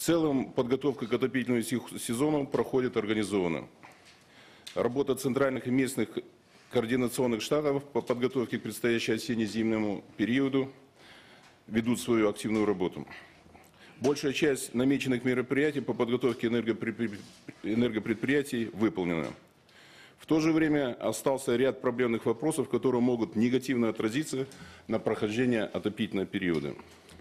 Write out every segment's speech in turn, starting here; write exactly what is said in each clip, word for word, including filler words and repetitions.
целом подготовка к отопительному сезону проходит организованно. Работа центральных и местных координационных штабов по подготовке к предстоящему осенне-зимнему периоду ведут свою активную работу. Большая часть намеченных мероприятий по подготовке энергопредприятий выполнена. В то же время остался ряд проблемных вопросов, которые могут негативно отразиться на прохождении отопительного периода.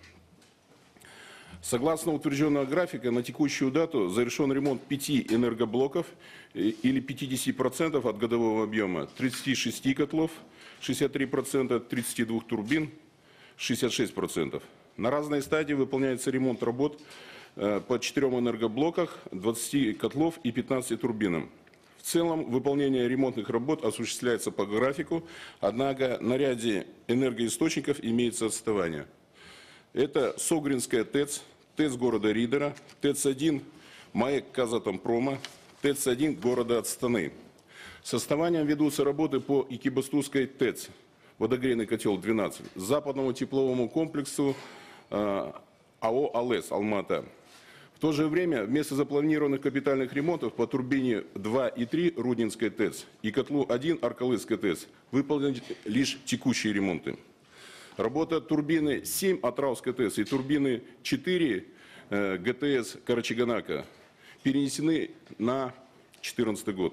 Согласно утвержденного графика, на текущую дату завершен ремонт пяти энергоблоков или пятидесяти процентов от годового объема, тридцати шести котлов, шестьдесят три процента, тридцати двух турбин, шестьдесят шесть процентов. На разной стадии выполняется ремонт работ по четырем энергоблоках, двадцати котлов и пятнадцати турбинам. В целом выполнение ремонтных работ осуществляется по графику, однако на ряде энергоисточников имеется отставание. Это Согринская ТЭЦ, ТЭЦ города Ридера, ТЭЦ один МАЭК Казатомпрома, ТЭЦ один города Астаны. С отставанием ведутся работы по Экибастузской ТЭЦ, водогрейный котел двенадцать, западному тепловому комплексу э, АО АЛЭС Алмата. В то же время вместо запланированных капитальных ремонтов по турбине два и три Руднинской ТЭЦ и котлу один Аркалыцкой ТЭЦ выполнены лишь текущие ремонты. Работа турбины семь Атравской ТЭЦ и турбины четыре э, ГТС Карачаганака перенесены на две тысячи четырнадцатый год.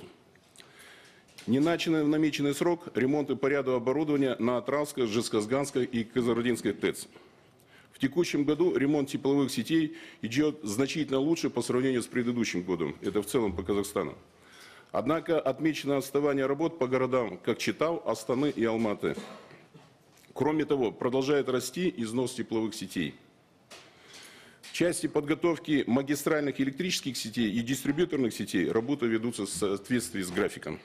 Не начаны в намеченный срок ремонты по ряду оборудования на Атравской, Жезказганской и Казарудинской ТЭЦ. В текущем году ремонт тепловых сетей идет значительно лучше по сравнению с предыдущим годом. Это в целом по Казахстану. Однако отмечено отставание работ по городам как Читау, Астаны и Алматы. Кроме того, продолжает расти износ тепловых сетей. В части подготовки магистральных электрических сетей и дистрибьюторных сетей работы ведутся в соответствии с графиком.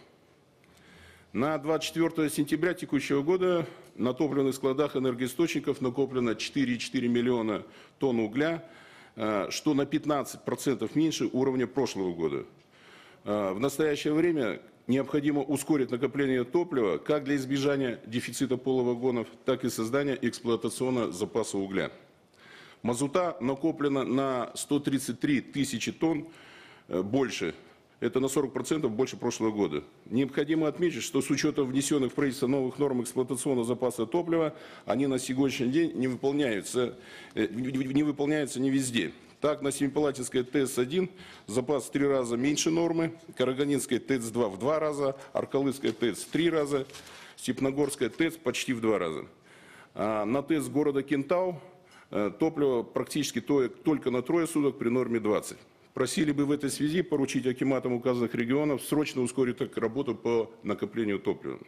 На двадцать четвёртое сентября текущего года на топливных складах энергоисточников накоплено четыре и четыре миллиона тонн угля, что на пятнадцать процентов меньше уровня прошлого года. В настоящее время необходимо ускорить накопление топлива как для избежания дефицита полувагонов, так и создания эксплуатационного запаса угля. Мазута накоплено на сто тридцать три тысячи тонн больше. Это на сорок процентов больше прошлого года. Необходимо отметить, что с учетом внесенных в правительство новых норм эксплуатационного запаса топлива, они на сегодняшний день не выполняются, не выполняются не везде. Так, на Семипалатинской ТЭЦ один запас в три раза меньше нормы, Караганинской ТЭЦ два в два раза, Аркалыцкая ТЭЦ в три раза, Степногорская ТЭЦ почти в два раза. А на ТЭЦ города Кентау топливо практически только на трое суток при норме двадцать. Просили бы в этой связи поручить акиматам указанных регионов срочно ускорить работу по накоплению топлива.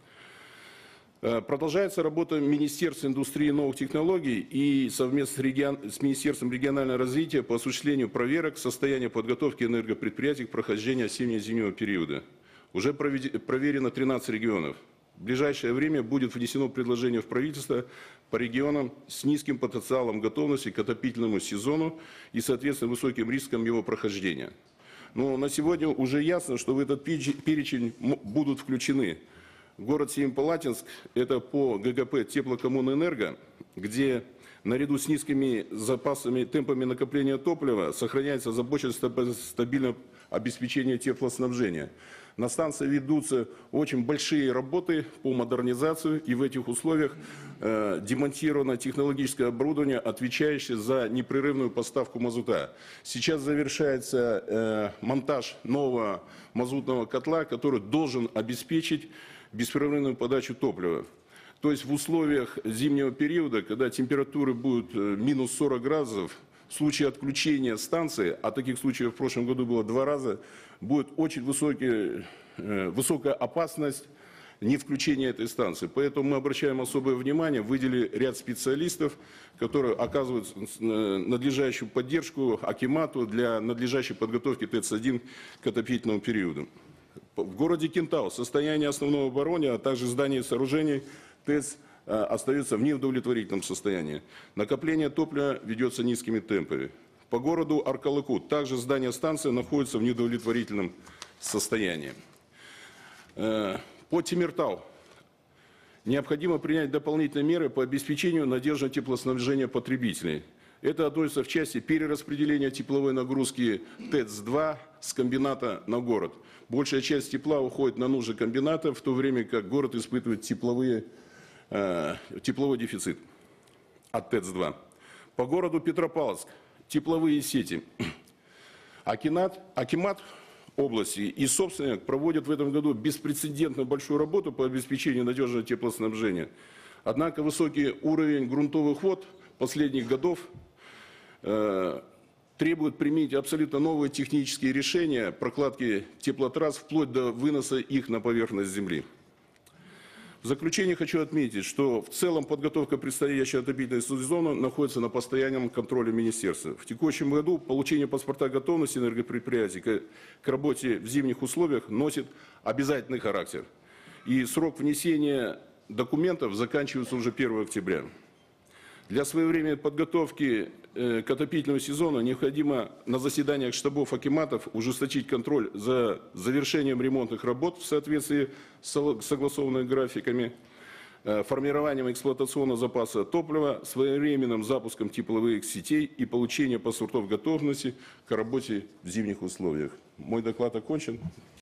Продолжается работа Министерства индустрии и новых технологий и совместно с, регион, с Министерством регионального развития по осуществлению проверок состояния подготовки энергопредприятий к прохождению осенне-зимнего периода. Уже проверено тринадцать регионов. В ближайшее время будет внесено предложение в правительство по регионам с низким потенциалом готовности к отопительному сезону и, соответственно, высоким риском его прохождения. Но на сегодня уже ясно, что в этот перечень будут включены город Семипалатинск, это по ГГП Теплокоммунэнерго, где наряду с низкими запасами, темпами накопления топлива сохраняется озабоченность стабильного обеспечения теплоснабжения. На станции ведутся очень большие работы по модернизации, и в этих условиях э, демонтировано технологическое оборудование, отвечающее за непрерывную поставку мазута. Сейчас завершается э, монтаж нового мазутного котла, который должен обеспечить беспрерывную подачу топлива. То есть в условиях зимнего периода, когда температуры будут минус сорок градусов, в случае отключения станции, а таких случаев в прошлом году было два раза, будет очень высокий, высокая опасность не включения этой станции. Поэтому мы обращаем особое внимание, выделили ряд специалистов, которые оказывают надлежащую поддержку акимату для надлежащей подготовки ТЭЦ один к отопительному периоду. В городе Кентау состояние основного оборудования, а также зданий и сооружений ТЭЦ остается в неудовлетворительном состоянии. Накопление топлива ведется низкими темпами. По городу Аркалыку также здание станции находится в неудовлетворительном состоянии. По Темиртау необходимо принять дополнительные меры по обеспечению надежного теплоснабжения потребителей. Это относится в части перераспределения тепловой нагрузки ТЭЦ-два с комбината на город. Большая часть тепла уходит на нужды комбината, в то время как город испытывает тепловые, э, тепловой дефицит от ТЭЦ-два. По городу Петропавловск тепловые сети. Акимат, Акимат области и собственник проводят в этом году беспрецедентно большую работу по обеспечению надежного теплоснабжения. Однако высокий уровень грунтовых вод последних годов э, требует применить абсолютно новые технические решения прокладки теплотрасс вплоть до выноса их на поверхность земли. В заключение хочу отметить, что в целом подготовка предстоящего отопительного сезона находится на постоянном контроле министерства. В текущем году получение паспорта готовности энергопредприятий к, к работе в зимних условиях носит обязательный характер. И срок внесения документов заканчивается уже первого октября. Для своевременной подготовки э, к отопительному сезону необходимо на заседаниях штабов акиматов ужесточить контроль за завершением ремонтных работ в соответствии с согласованными графиками, э, формированием эксплуатационного запаса топлива, своевременным запуском тепловых сетей и получением паспортов готовности к работе в зимних условиях. Мой доклад окончен.